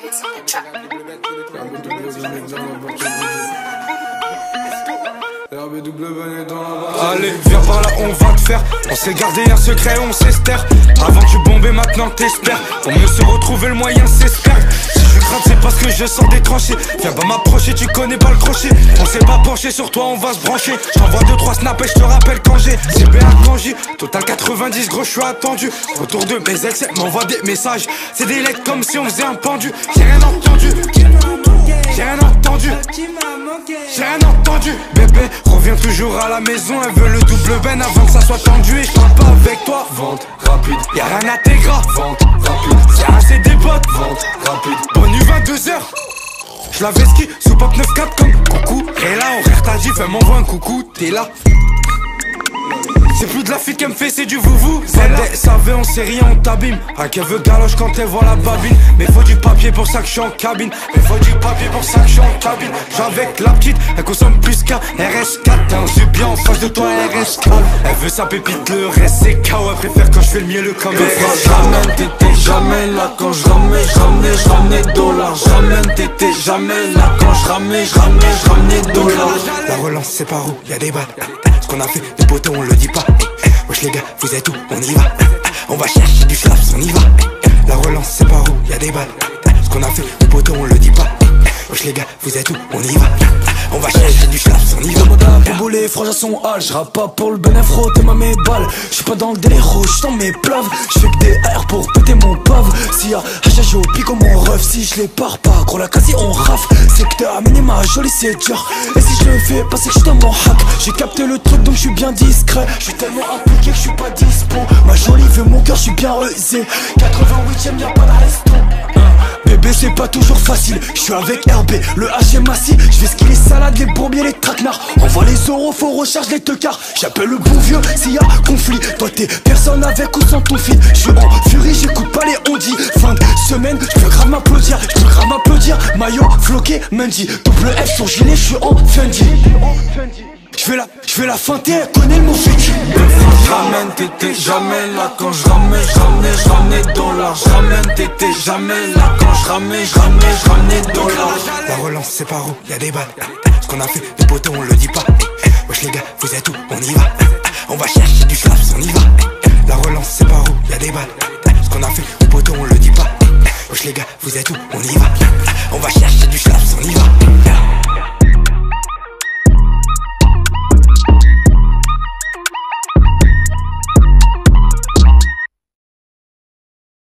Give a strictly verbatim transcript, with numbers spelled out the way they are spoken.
Allez, viens par là, on va te faire. On s'est gardé un secret, on s'estère. Avant tu bombais, maintenant t'espères. Pour mieux se retrouver, le moyen s'espère. Si je crains, c'est parce que je sens des tranchées. Viens pas m'approcher, tu connais pas le crochet. On s'est pas penché sur toi, on va se brancher. J'envoie deux trois snaps et je te rappelle quand j'ai C B A Kanji, total quatre-vingt-dix, gros, je suis attendu. Retour de mes ex, m'envoie des messages. C'est des lettres comme si on faisait un pendu. J'ai rien entendu. J'ai rien entendu. J'ai rien entendu. Bébé, reviens toujours à la maison. Elle veut le double ben avant que ça soit tendu. Et je parle pas avec toi. Vente rapide, y'a rien à tes gras. Vente rapide, c'est assez des potes. Vente rapide, bonne nuit vingt-deux heures. J'lavais ski sous pop neuf quatre comme coucou. Et là on rire, t'as dit fais m'envoie un coucou. T'es là. C'est plus de la fille qu'elle me fait, c'est du vouvou. Celle savait, on sait rien, on t'abîme. Ah, qu'elle veut galoche quand elle voit la babine. Mais faut du papier pour ça que je suis en cabine. Mais faut du papier pour ça que je suis en cabine. J'suis avec la petite, elle consomme plus qu'un R S quatre. T'as un subien en face de toi, R S quatre. Elle veut sa pépite, le reste c'est K O. Elle préfère quand je fais le mieux, le comme R S quatre. J'ramène, t'étais jamais là quand j'ramais, j'ramenais, j'ramenais dollars. J'ramène, t'étais jamais là quand j'ramais, j'ramenais, j'ramenais dollars. La relance c'est par où, y'a des balles. Ce qu'on a fait, les potos on le dit pas. Wesh les gars, vous êtes où, on y va. On va chercher du slaps, on y va. La relance c'est par où, y'a des balles. Ce qu'on a fait, les potos on le dit pas. Wesh les gars, vous êtes où, on y va. On va chercher du slaps, on y va. Pour bouler, frangin son hal, j'rappe pas pour le bénéfro, t'es ma mes balles. J'suis pas dans le délire rouge, j'suis dans mes plaves. J'fais que des airs pour péter mon pave. S'il y a H H O, pique mon ref. Si je les pars pas, gros la quasi on raf. Secteur minima, joli c'est dur. Et si je le fais pas, c'est que j'suis dans mon hack. J'ai capté le truc donc j'suis bien discret. J'suis tellement impliqué que j'suis pas dispo. Ma jolie veut mon cœur, j'suis bien rusé. quatre-vingt-huitième, y'a pas de resto. Bébé c'est pas toujours facile, je suis avec R B, le H M assis. Je vais skier les salades, les bourbiers, les traquenards. Envoie les euros, faut recharge les teucards. J'appelle le bon vieux s'il y a conflit. Toi t'es personne avec ou sans ton feed. Je suis en furie, j'écoute pas les ondis. Fin de semaine, je peux grave m'applaudir. Je peux grave m'applaudir, maillot floqué, Mendy. Double F sur gilet, je suis en Fendi. Je vais la, je vais la feinter, elle connaît le mot fétu. J'ramène, t'étais jamais là quand j'ramais, j'ramenais, j'ramenais dollars. J'ramène, t'étais jamais là quand j'ramais, j'ramenais, j'ramenais dollars. La relance c'est par où, y'a des balles. Ce qu'on a fait, les potos on le dit pas. Wesh les gars, vous êtes où, on y va. On va chercher du slaps, on y va. La relance c'est par où, y'a des balles. Ce qu'on a fait, les potos on le dit pas. Wesh les gars, vous êtes où, on y va. On va chercher du slaps, on y va.